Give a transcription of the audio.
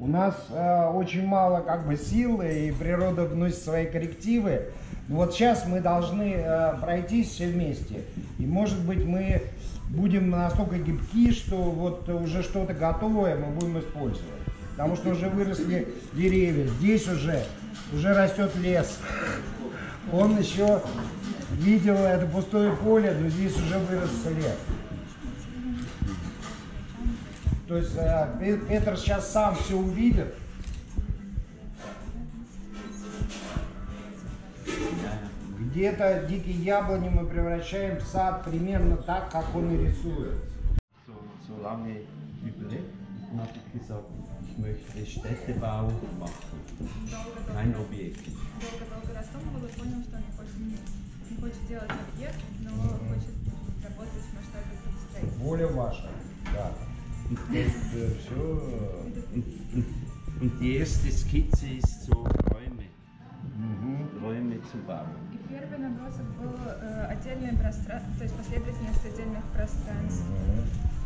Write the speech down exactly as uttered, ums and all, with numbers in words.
У нас э, очень мало как бы сил, и природа вносит свои коррективы. Вот сейчас мы должны э, пройтись все вместе. И может быть мы будем настолько гибки, что вот уже что-то готовое мы будем использовать. Потому что уже выросли деревья, здесь уже, уже растет лес. Он еще видел это пустое поле, но здесь уже вырос лес. То есть э, Петр сейчас сам все увидит. Где-то дикие яблони мы превращаем в сад примерно так, как он и рисует. So, so lange überlegt und habe ich gesagt, ich möchte Städtebau machen. Mein Objekt. Долго-долго раздумывал и понял, что он не хочет, не хочет делать объект, но хочет работать в масштабе строительства. Воля ваша, да. Все. Und die erste Skizze ist so Räume, Угу. Räume zu bauen. И первый набросок был э, отдельные пространства, то есть последовательность отдельных пространств. Угу.